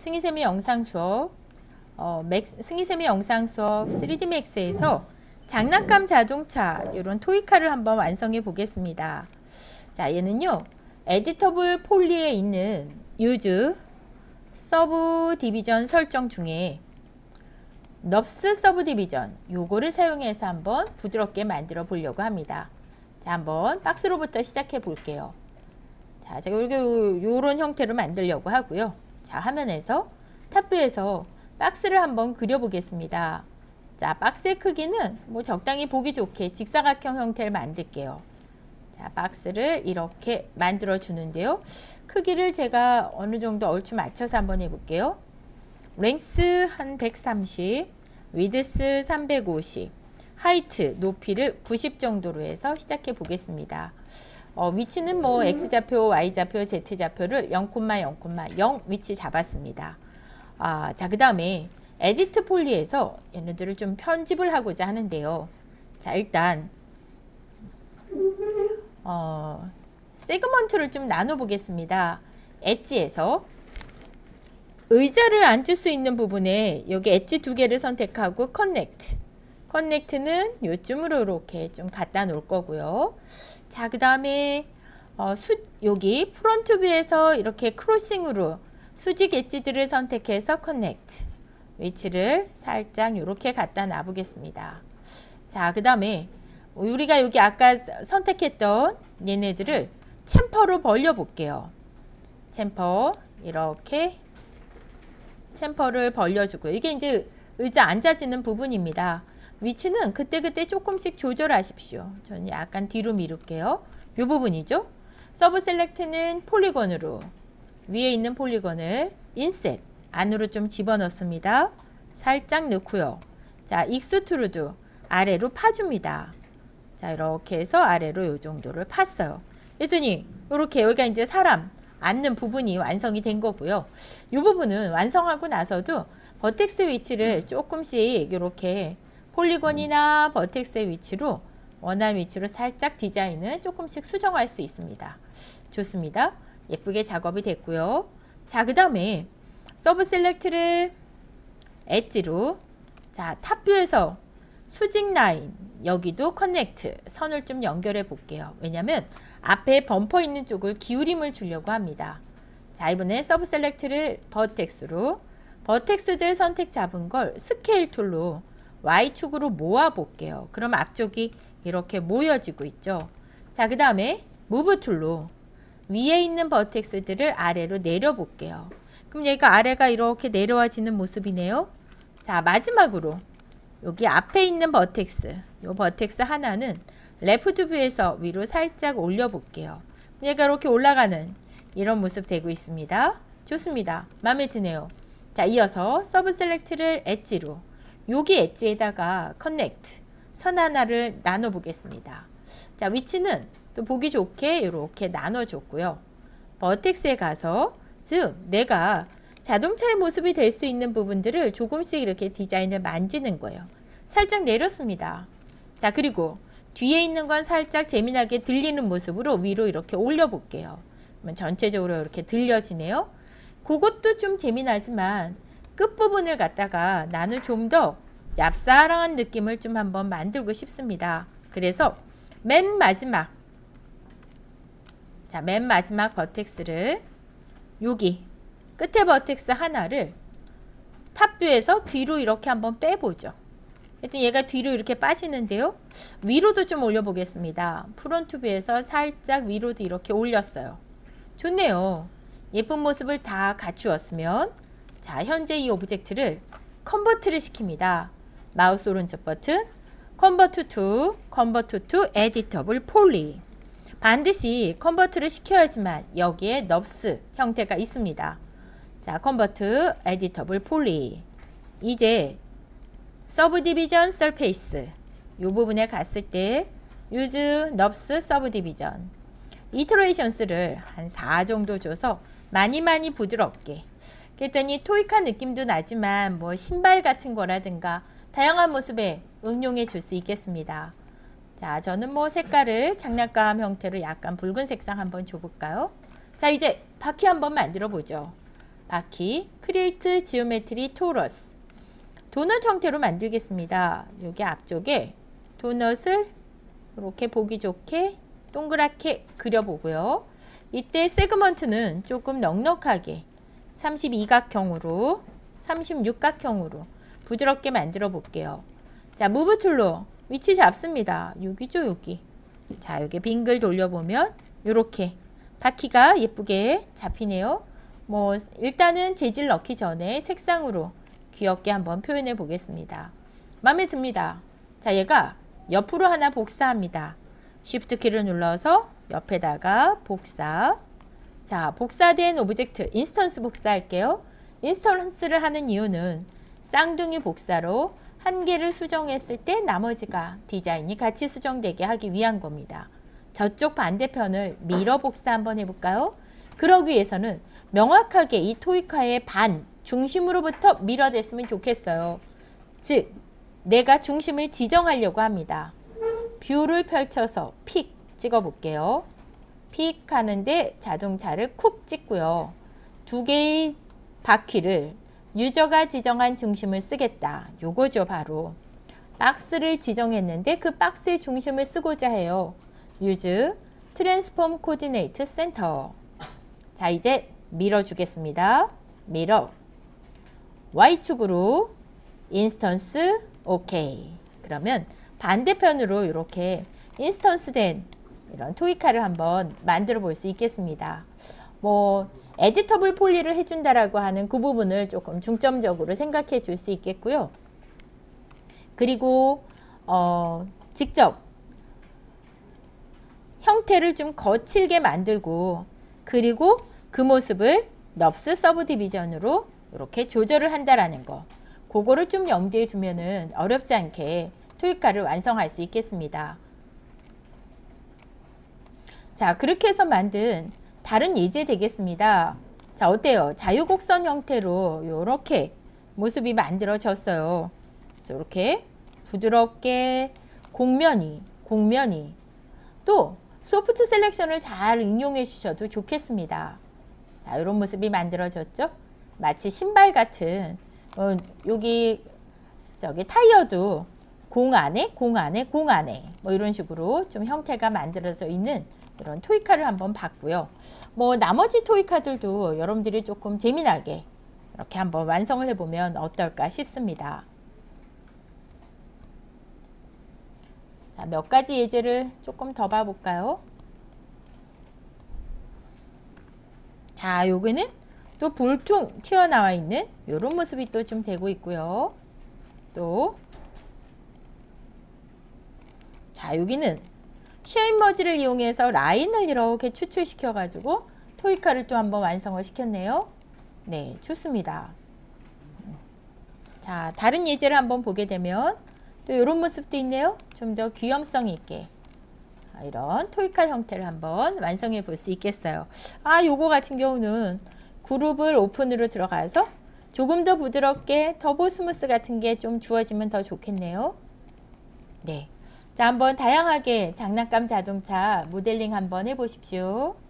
승희쌤의 영상 수업, 승희쌤의 영상 수업 3D Max에서 장난감 자동차 이런 토이카를 한번 완성해 보겠습니다. 자, 얘는요 에디터블 폴리에 있는 유즈 서브 디비전 설정 중에 넙스 서브 디비전 요거를 사용해서 한번 부드럽게 만들어 보려고 합니다. 자, 한번 박스로부터 시작해 볼게요. 자, 제가 요런 형태로 만들려고 하고요. 자, 화면에서 탑뷰에서 박스를 한번 그려 보겠습니다. 자, 박스의 크기는 뭐 적당히 보기 좋게 직사각형 형태를 만들게요. 자, 박스를 이렇게 만들어 주는데요. 크기를 제가 어느 정도 얼추 맞춰서 한번 해볼게요. 랭스 한 130, 위드스 350, 하이트 높이를 90 정도로 해서 시작해 보겠습니다. 위치는 뭐 X좌표, Y좌표, Z좌표를 0,0,0 위치 잡았습니다. 자, 그 다음에 에디트 폴리에서 얘네들을 좀 편집을 하고자 하는데요. 자, 일단 세그먼트를 좀 나눠 보겠습니다. 엣지에서 의자를 앉을 수 있는 부분에 여기 엣지 두 개를 선택하고 커넥트는 요쯤으로 이렇게 좀 갖다 놓을 거고요. 자, 그 다음에 여기 프론트 뷰에서 이렇게 크로싱으로 수직 엣지들을 선택해서 커넥트 위치를 살짝 이렇게 갖다 놔 보겠습니다. 자, 그 다음에 우리가 여기 아까 선택했던 얘네들을 챔퍼로 벌려 볼게요. 챔퍼 이렇게 챔퍼를 벌려주고 이게 이제 의자 앉아지는 부분입니다. 위치는 그때그때 조금씩 조절하십시오. 저는 약간 뒤로 미룰게요. 이 부분이죠. 서브 셀렉트는 폴리곤으로 위에 있는 폴리곤을 인셋 안으로 좀 집어넣습니다. 살짝 넣고요. 자, 익스트루드 아래로 파줍니다. 자, 이렇게 해서 아래로 이 정도를 팠어요. 그랬더니 이렇게 여기가 이제 사람 앉는 부분이 완성이 된 거고요. 이 부분은 완성하고 나서도 버텍스 위치를 조금씩 이렇게 폴리곤이나 버텍스의 위치로 원하는 위치로 살짝 디자인을 조금씩 수정할 수 있습니다. 좋습니다. 예쁘게 작업이 됐고요. 자, 그 다음에 서브 셀렉트를 엣지로 자, 탑뷰에서 수직 라인 여기도 커넥트 선을 좀 연결해 볼게요. 왜냐면 앞에 범퍼 있는 쪽을 기울임을 주려고 합니다. 자, 이번에 서브 셀렉트를 버텍스로 버텍스들 선택 잡은 걸 스케일 툴로 Y축으로 모아 볼게요. 그럼 앞쪽이 이렇게 모여지고 있죠. 자, 그 다음에 무브 툴로 위에 있는 버텍스들을 아래로 내려 볼게요. 그럼 얘가 아래가 이렇게 내려와지는 모습이네요. 자, 마지막으로 여기 앞에 있는 버텍스 이 버텍스 하나는 레프트 뷰에서 위로 살짝 올려 볼게요. 얘가 이렇게 올라가는 이런 모습 되고 있습니다. 좋습니다. 마음에 드네요. 자, 이어서 서브 셀렉트를 엣지로 여기 엣지에다가 커넥트 선 하나를 나눠 보겠습니다. 자, 위치는 또 보기 좋게 이렇게 나눠 줬고요. 버텍스에 가서 즉 내가 자동차의 모습이 될 수 있는 부분들을 조금씩 이렇게 디자인을 만지는 거예요. 살짝 내렸습니다. 자, 그리고 뒤에 있는 건 살짝 재미나게 들리는 모습으로 위로 이렇게 올려 볼게요. 그러면 전체적으로 이렇게 들려지네요. 그것도 좀 재미나지만 끝부분을 갖다가 나는 좀 더 얍사랑한 느낌을 좀 한번 만들고 싶습니다. 그래서 맨 마지막 버텍스를 여기 끝에 버텍스 하나를 탑뷰에서 뒤로 이렇게 한번 빼보죠. 하여튼 얘가 뒤로 이렇게 빠지는데요. 위로도 좀 올려보겠습니다. 프론트 뷰에서 살짝 위로도 이렇게 올렸어요. 좋네요. 예쁜 모습을 다 갖추었으면 자, 현재 이 오브젝트를 컨버트를 시킵니다. 마우스 오른쪽 버튼 컨버트 투 에디터블 폴리 반드시 컨버트를 시켜야지만 여기에 넙스 형태가 있습니다. 자, 컨버트 에디터블 폴리 이제 서브 디비전 서페이스 이 부분에 갔을 때 유즈 넙스 서브 디비전 이터레이션스를 한 4 정도 줘서 많이 부드럽게 그랬더니 토이카 느낌도 나지만 뭐 신발 같은 거라든가 다양한 모습에 응용해 줄 수 있겠습니다. 자, 저는 뭐 색깔을 장난감 형태로 약간 붉은 색상 한번 줘볼까요? 자, 이제 바퀴 한번 만들어 보죠. 바퀴, 크리에이트 지오메트리 토러스. 도넛 형태로 만들겠습니다. 여기 앞쪽에 도넛을 이렇게 보기 좋게 동그랗게 그려보고요. 이때 세그먼트는 조금 넉넉하게 32각형으로 36각형으로 부드럽게 만들어 볼게요. 자, 무브 툴로 위치 잡습니다. 여기죠, 여기. 자, 여기 빙글 돌려보면 이렇게 바퀴가 예쁘게 잡히네요. 뭐 일단은 재질 넣기 전에 색상으로 귀엽게 한번 표현해 보겠습니다. 마음에 듭니다. 자, 얘가 옆으로 하나 복사합니다. Shift 키를 눌러서 옆에다가 복사. 자, 복사된 오브젝트 인스턴스 복사할게요. 인스턴스를 하는 이유는 쌍둥이 복사로 한 개를 수정했을 때 나머지가 디자인이 같이 수정되게 하기 위한 겁니다. 저쪽 반대편을 미러 복사 한번 해볼까요? 그러기 위해서는 명확하게 이 토이카의 반 중심으로부터 미러됐으면 좋겠어요. 즉 내가 중심을 지정하려고 합니다. 뷰를 펼쳐서 픽 찍어 볼게요. 픽 하는데 자동차를 쿡 찍고요. 두 개의 바퀴를 유저가 지정한 중심을 쓰겠다. 요거죠, 바로. 박스를 지정했는데 그 박스의 중심을 쓰고자 해요. Use Transform Coordinate Center. 자, 이제 밀어 주겠습니다. 밀어. Y축으로 인스턴스 오케이. 그러면 반대편으로 이렇게 인스턴스 된 이런 토이카를 한번 만들어 볼 수 있겠습니다. 뭐 에디터블 폴리를 해준다라고 하는 그 부분을 조금 중점적으로 생각해 줄 수 있겠고요. 그리고 직접 형태를 좀 거칠게 만들고 그리고 그 모습을 넙스 서브 디비전으로 이렇게 조절을 한다라는 거. 그거를 좀 염두에 두면은 어렵지 않게 토이카를 완성할 수 있겠습니다. 자, 그렇게 해서 만든 다른 예제 되겠습니다. 자, 어때요? 자유곡선 형태로 이렇게 모습이 만들어졌어요. 이렇게 부드럽게 곡면이 또 소프트 셀렉션을 잘 응용해 주셔도 좋겠습니다. 자, 이런 모습이 만들어졌죠? 마치 신발 같은 여기 저기 타이어도 공 안에 뭐 이런 식으로 좀 형태가 만들어져 있는 이런 토이카를 한번 봤고요. 뭐 나머지 토이카들도 여러분들이 조금 재미나게 이렇게 한번 완성을 해보면 어떨까 싶습니다. 자, 몇 가지 예제를 조금 더 봐볼까요? 자, 요거는 또 불퉁 튀어나와 있는 이런 모습이 또 좀 되고 있고요. 또 자, 여기는 쉐입 머지를 이용해서 라인을 이렇게 추출시켜 가지고 토이카를 또 한번 완성을 시켰네요. 네, 좋습니다. 자, 다른 예제를 한번 보게 되면 또 이런 모습도 있네요. 좀 더 귀염성 있게 이런 토이카 형태를 한번 완성해 볼 수 있겠어요. 아, 요거 같은 경우는 그룹을 오픈으로 들어가서 조금 더 부드럽게 터보 스무스 같은 게 좀 주어지면 더 좋겠네요. 네. 자, 한번 다양하게 장난감 자동차 모델링 한번 해보십시오.